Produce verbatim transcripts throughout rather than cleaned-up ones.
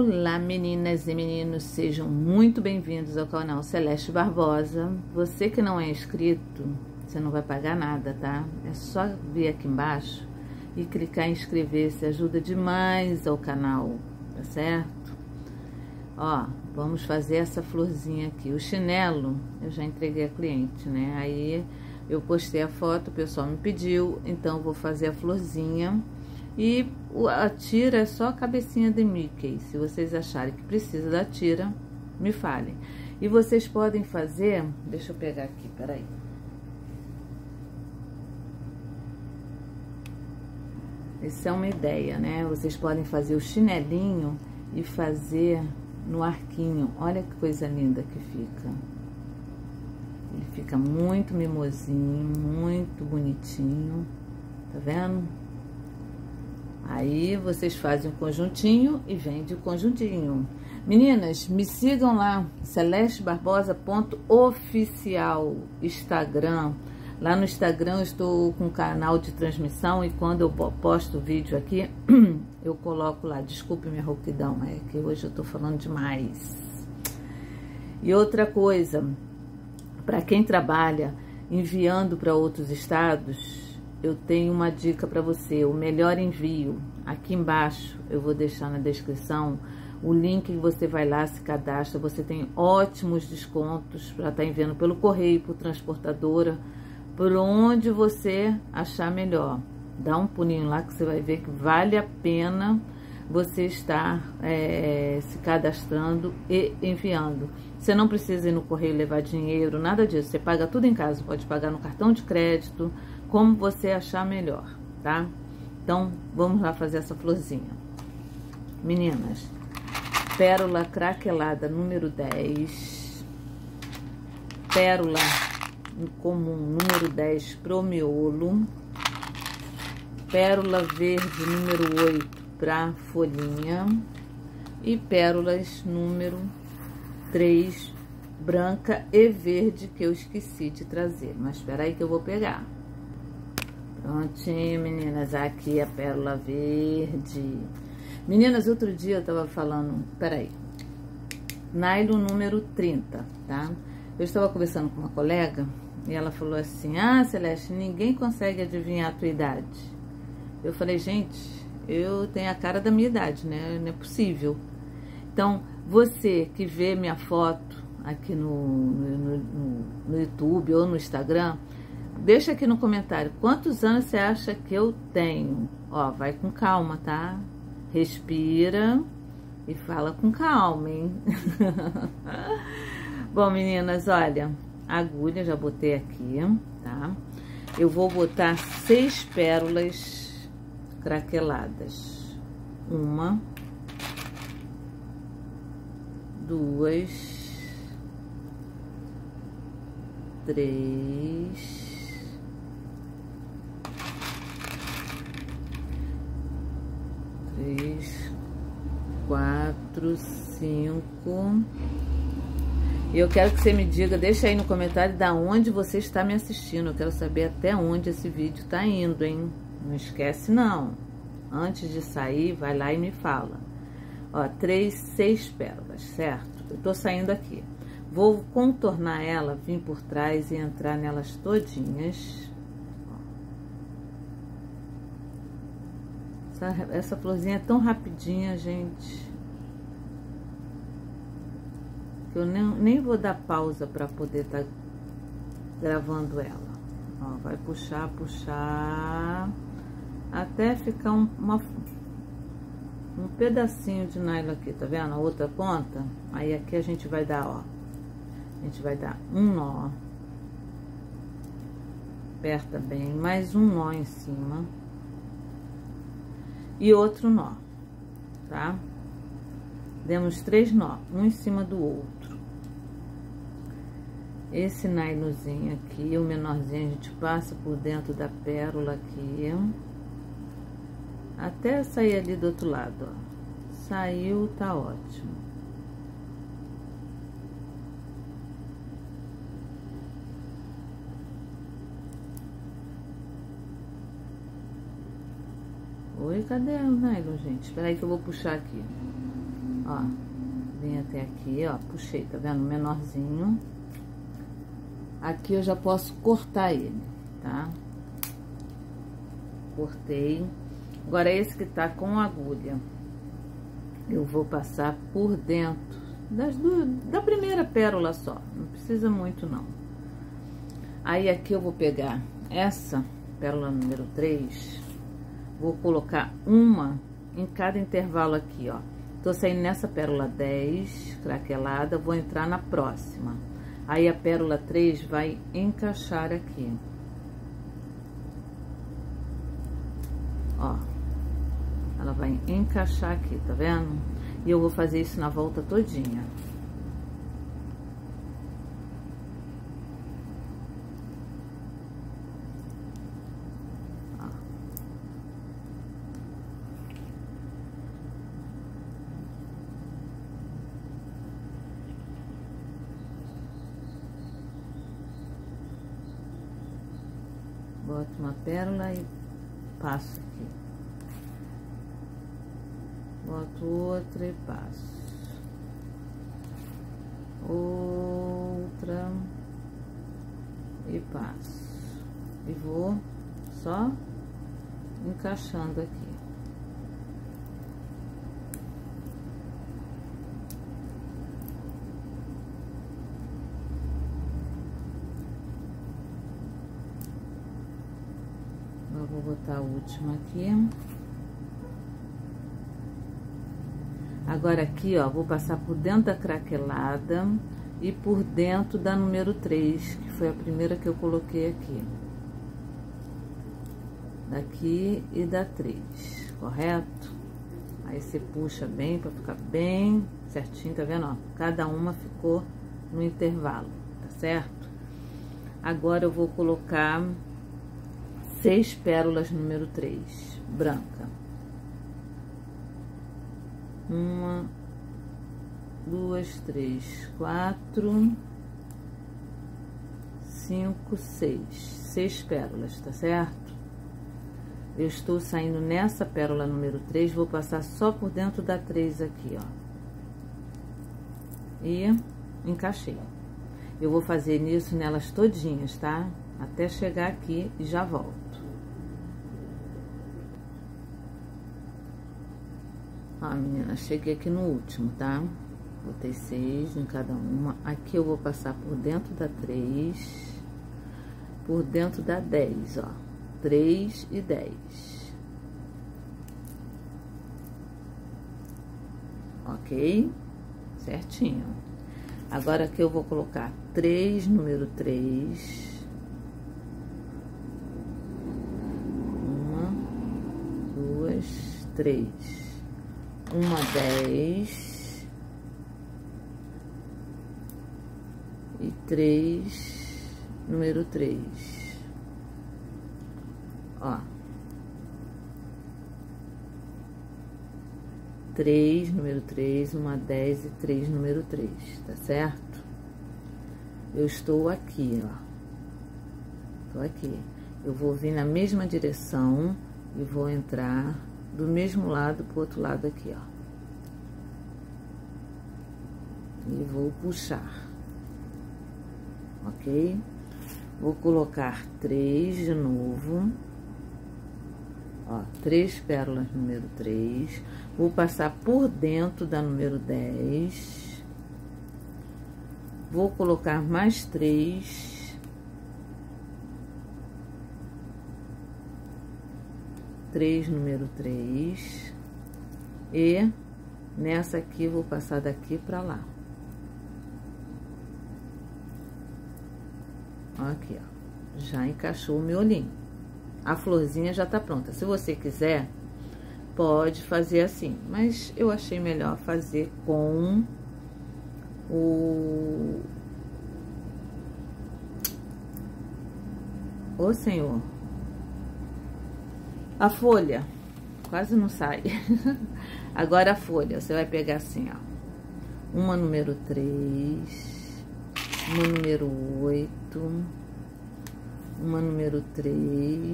Olá meninas e meninos, sejam muito bem-vindos ao canal Celeste Barbosa. Você que não é inscrito, você não vai pagar nada, tá? É só vir aqui embaixo e clicar em inscrever-se, ajuda demais ao canal, tá certo? Ó, vamos fazer essa florzinha aqui. O chinelo eu já entreguei a cliente, né? Aí eu postei a foto, o pessoal me pediu, então eu vou fazer a florzinha. E a tira é só a cabecinha de Mickey. Se vocês acharem que precisa da tira, me falem. E vocês podem fazer... Deixa eu pegar aqui, peraí. Essa é uma ideia, né? Vocês podem fazer o chinelinho e fazer no arquinho. Olha que coisa linda que fica. Ele fica muito mimosinho, muito bonitinho. Tá vendo? Aí, vocês fazem um conjuntinho e vende o conjuntinho. Meninas, me sigam lá, celeste barbosa ponto oficial, Instagram. Lá no Instagram eu estou com um canal de transmissão e quando eu posto vídeo aqui, eu coloco lá. Desculpe minha rouquidão, é que hoje eu tô falando demais. E outra coisa, para quem trabalha enviando para outros estados... Eu tenho uma dica para você, o melhor envio. Aqui embaixo eu vou deixar na descrição o link que você vai lá, se cadastra. Você tem ótimos descontos para estar enviando pelo correio, por transportadora, por onde você achar melhor. Dá um pulinho lá que você vai ver que vale a pena você estar é, se cadastrando e enviando. Você não precisa ir no correio levar dinheiro, nada disso. Você paga tudo em casa, pode pagar no cartão de crédito, como você achar melhor, tá? Então, vamos lá fazer essa florzinha. Meninas, pérola craquelada número dez, pérola comum número dez pro miolo, pérola verde número oito pra folhinha e pérolas número três branca e verde que eu esqueci de trazer, mas espera aí que eu vou pegar. Prontinho, meninas, aqui a pérola verde. Meninas, outro dia eu tava falando, peraí, nylon número trinta, tá? Eu estava conversando com uma colega e ela falou assim, ah, Celeste, ninguém consegue adivinhar a tua idade. Eu falei, gente, eu tenho a cara da minha idade, né? Não é possível. Então, você que vê minha foto aqui no, no, no, no YouTube ou no Instagram, deixa aqui no comentário quantos anos você acha que eu tenho. Ó, vai com calma, tá? Respira e fala com calma, hein? Bom, meninas, olha, a agulha já botei aqui, tá? Eu vou botar seis pérolas craqueladas. Uma, duas, três, três, quatro, cinco. E eu quero que você me diga, deixa aí no comentário da onde você está me assistindo. Eu quero saber até onde esse vídeo tá indo, hein? Não esquece não. Antes de sair, vai lá e me fala. Ó, três, seis pérolas, certo? Eu tô saindo aqui. Vou contornar ela, vir por trás e entrar nelas todinhas. Essa, essa florzinha é tão rapidinha, gente, que eu nem, nem vou dar pausa para poder estar tá gravando ela. Ó, vai puxar, puxar, até ficar um, uma, um pedacinho de nylon aqui, tá vendo? A outra ponta, aí aqui a gente vai dar, ó, a gente vai dar um nó, aperta bem, mais um nó em cima. E outro nó, tá? Demos três nó, um em cima do outro. Esse nylonzinho aqui, o menorzinho, a gente passa por dentro da pérola aqui. Até sair ali do outro lado, ó. Saiu, tá ótimo. Oi, cadê o nylon, gente? Espera aí que eu vou puxar aqui. Ó, vem até aqui, ó, puxei, tá vendo? Menorzinho. Aqui eu já posso cortar ele, tá? Cortei. Agora, esse que tá com agulha, eu vou passar por dentro das duas, da primeira pérola só. Não precisa muito, não. Aí, aqui eu vou pegar essa pérola número três, vou colocar uma em cada intervalo aqui, ó. Tô saindo nessa pérola dez, craquelada, vou entrar na próxima. Aí, a pérola três vai encaixar aqui. Ó, ela vai encaixar aqui, tá vendo? E eu vou fazer isso na volta todinha. Ó. Boto uma pérola e passo aqui. Boto outra e passo. Outra e passo. E vou só encaixando aqui. Eu vou botar a última aqui. Agora aqui, ó, vou passar por dentro da craquelada e por dentro da número três, que foi a primeira que eu coloquei aqui. Daqui e da três, correto? Aí você puxa bem pra ficar bem certinho, tá vendo? Ó, cada uma ficou no intervalo, tá certo? Agora eu vou colocar seis pérolas número três, branca. Uma, duas, três, quatro, cinco, seis. Seis pérolas, tá certo? Eu estou saindo nessa pérola número três, vou passar só por dentro da três aqui, ó. E encaixei. Eu vou fazer nisso nelas todinhas, tá? Até chegar aqui e já volto. Ó, meninas, cheguei aqui no último, tá? Botei seis em cada uma. Aqui eu vou passar por dentro da três, por dentro da dez, ó. Três e dez. Ok? Certinho. Agora aqui eu vou colocar três, número três. Uma, duas, três. Uma dez e três, número três. Ó, três, número três, uma dez e três, número três, tá certo? Eu estou aqui, ó. Tô aqui. Eu vou vir na mesma direção e vou entrar do mesmo lado pro outro lado aqui, ó. E vou puxar. Ok? Vou colocar três de novo. Ó, três pérolas número três. Vou passar por dentro da número dez. Vou colocar mais três. Três, número três. E nessa aqui, vou passar daqui pra lá. Ó, aqui, ó. Já encaixou o miolinho. A florzinha já tá pronta. Se você quiser, pode fazer assim. Mas eu achei melhor fazer com o... Ô, Senhor. A folha. Quase não sai. Agora a folha. Você vai pegar assim, ó. Uma número três. Uma número oito. Uma número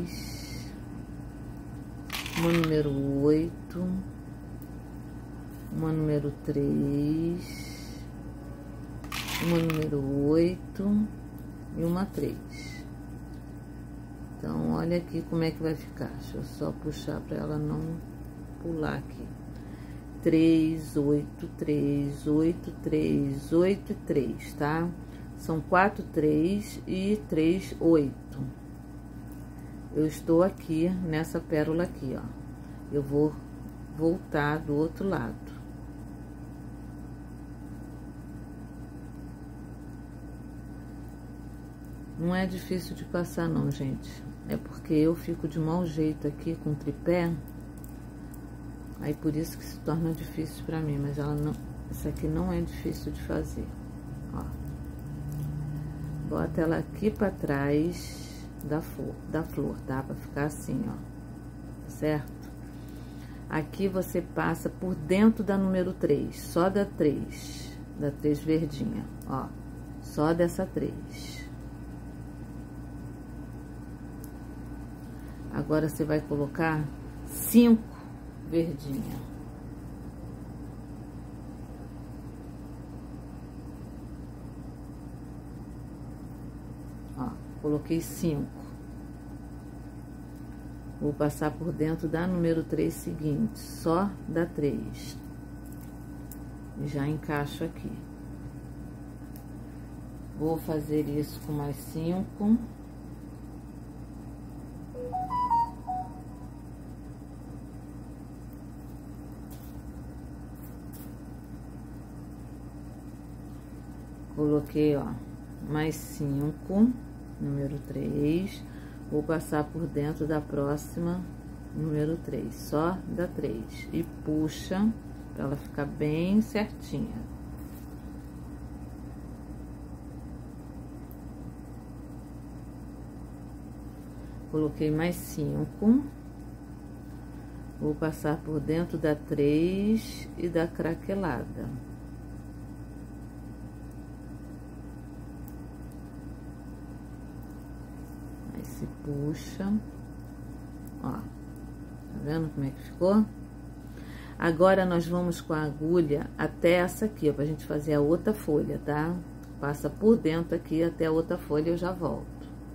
três. Uma número oito. uma número três, uma número oito e uma três. Então, olha aqui como é que vai ficar. Deixa eu só puxar para ela não pular aqui. Três, oito, três, oito, três, oito e três, tá? São quatro, três e três, oito. Eu estou aqui nessa pérola aqui, ó. Eu vou voltar do outro lado. Não é difícil de passar não, gente. É porque eu fico de mau jeito aqui com o tripé. Aí por isso que se torna difícil pra mim, mas ela não, essa aqui não é difícil de fazer, ó. Bota ela aqui pra trás da flor, da flor, tá? Pra ficar assim, ó, certo? Aqui você passa por dentro da número três, só da três, da três verdinha, ó, só dessa três. Agora você vai colocar cinco verdinha. Ó, coloquei cinco. Vou passar por dentro da número três seguinte, só da três. E já encaixo aqui. Vou fazer isso com mais cinco. Coloquei, ó, mais cinco, número três. Vou passar por dentro da próxima, número três, só da três. E puxa, pra ela ficar bem certinha. Coloquei mais cinco. Vou passar por dentro da três e da craquelada. Se puxa, ó, tá vendo como é que ficou? Agora nós vamos com a agulha até essa aqui, ó, pra gente fazer a outra folha, tá? Passa por dentro aqui até a outra folha, eu já volto.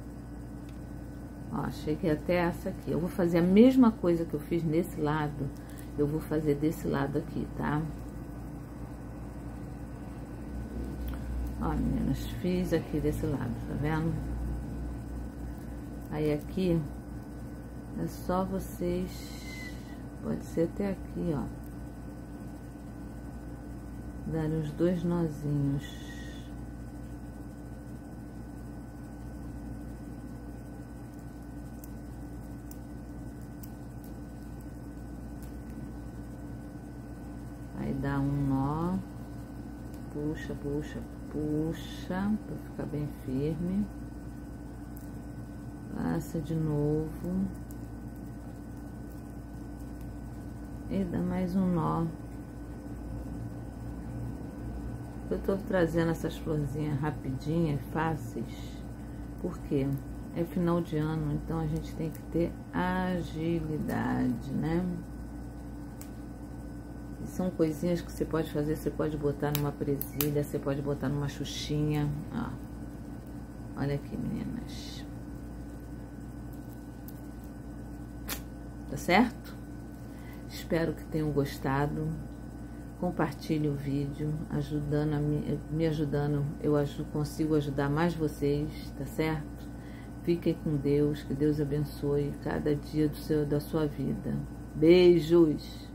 Ó, cheguei até essa aqui. Eu vou fazer a mesma coisa que eu fiz nesse lado, eu vou fazer desse lado aqui, tá? Ó, meninas, fiz aqui desse lado, tá vendo? Aí aqui, é só vocês, pode ser até aqui, ó, darem os dois nozinhos. Aí dá um nó, puxa, puxa, puxa, pra ficar bem firme. Passa de novo. E dá mais um nó. Eu tô trazendo essas florzinhas rapidinhas, fáceis, porque é final de ano, então a gente tem que ter agilidade, né? E são coisinhas que você pode fazer, você pode botar numa presilha, você pode botar numa xuxinha, ó. Olha aqui, meninas. Tá certo? Espero que tenham gostado. Compartilhe o vídeo, ajudando a me, me ajudando, eu ajudo, consigo ajudar mais vocês, tá certo? Fiquem com Deus, que Deus abençoe cada dia do seu, da sua vida. Beijos!